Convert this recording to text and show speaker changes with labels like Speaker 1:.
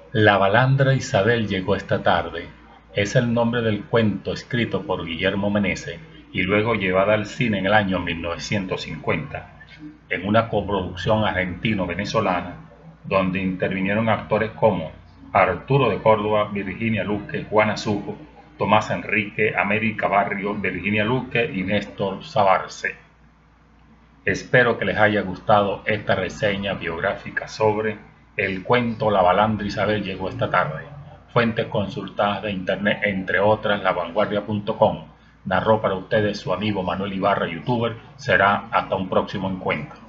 Speaker 1: La balandra Isabel llegó esta tarde es el nombre del cuento escrito por Guillermo Meneses y luego llevada al cine en el año 1950, en una coproducción argentino-venezolana, donde intervinieron actores como Arturo de Córdoba, Virginia Luque, Juana Sujo, Tomás Enrique, América Barrio, Virginia Luque y Néstor Sabarce. Espero que les haya gustado esta reseña biográfica sobre el cuento La balandra Isabel llegó esta tarde. Fuentes consultadas de internet, entre otras lavanguardia.com. Narró para ustedes su amigo Manuel Ibarra, youtuber. Será hasta un próximo encuentro.